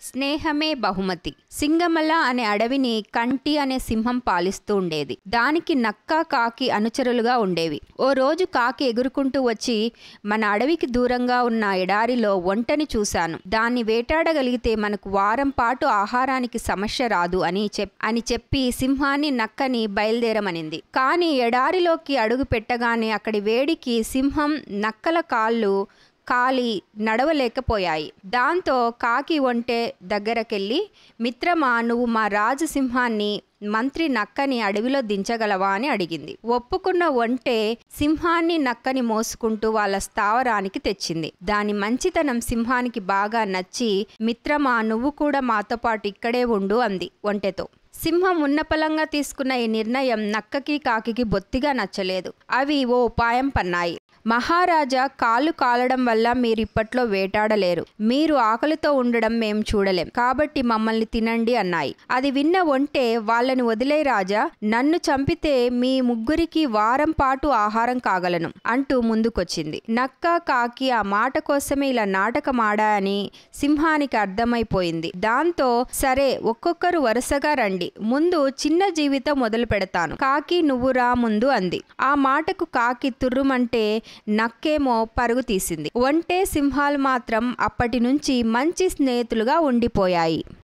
స్నేహమే బహుమతి. సింగమల అనే అడవిని కంటి అనే సింహం పాలిస్తూ ఉండేది. దానికి నక్క, కాకి అనుచరులుగా ఉండేవి. ఓ రోజు కాకి ఎగురుకుంటూ వచ్చి, మన అడవికి దూరంగా ఉన్న ఎడారిలో ఒంటని చూశాను. దాన్ని వేటాడగలిగితే మనకు వారం పాటు ఆహారానికి సమస్య రాదు అని చెప్పి సింహాన్ని, నక్కని బయలుదేరమనింది. కానీ ఎడారిలోకి అడుగు పెట్టగానే అక్కడి వేడికి సింహం, నక్కల కాళ్ళు కాలి నడవలేకపోయాయి. దాంతో కాకి ఒంటె దగ్గరకెళ్ళి, మిత్రమా, నువ్వు మా రాజసింహాన్ని, మంత్రి నక్కని అడవిలో దించగలవా అని అడిగింది. ఒప్పుకున్న ఒంటె సింహాన్ని, నక్కని మోసుకుంటూ వాళ్ళ స్థావరానికి తెచ్చింది. దాని మంచితనం సింహానికి బాగా నచ్చి, మిత్రమా, నువ్వు కూడా మాతో పాటు ఇక్కడే ఉండు అంది ఒంటెతో. సింహం ఉన్నపలంగా తీసుకున్న ఈ నిర్ణయం నక్కకి, కాకికి బొత్తిగా నచ్చలేదు. అవి ఓ ఉపాయం పన్నాయి. మహారాజా, కాళ్ళు కాలడం వల్ల మీరు ఇప్పట్లో వేటాడలేరు. మీరు ఆకలితో ఉండడం మేము చూడలేం. కాబట్టి మమ్మల్ని తినండి అన్నాయి. అది విన్న ఒంటె, వాళ్ళని వదిలే రాజా, నన్ను చంపితే మీ ముగ్గురికి వారం పాటు ఆహారం కాగలను అంటూ ముందుకొచ్చింది. నక్క, కాకి ఆ మాట కోసమే ఇలా నాటకమాడాయని సింహానికి అర్థమైపోయింది. దాంతో సరే, ఒక్కొక్కరు వరుసగా రండి, ముందు చిన్న జీవితం మొదలు పెడతాను. కాకి, నువ్వు రా ముందు అంది. ఆ మాటకు కాకి తుర్రుమంటే నక్కేమో పరుగు తీసింది. ఒంటె, సింహాలు మాత్రం అప్పటి నుంచి మంచి స్నేహితులుగా ఉండిపోయాయి.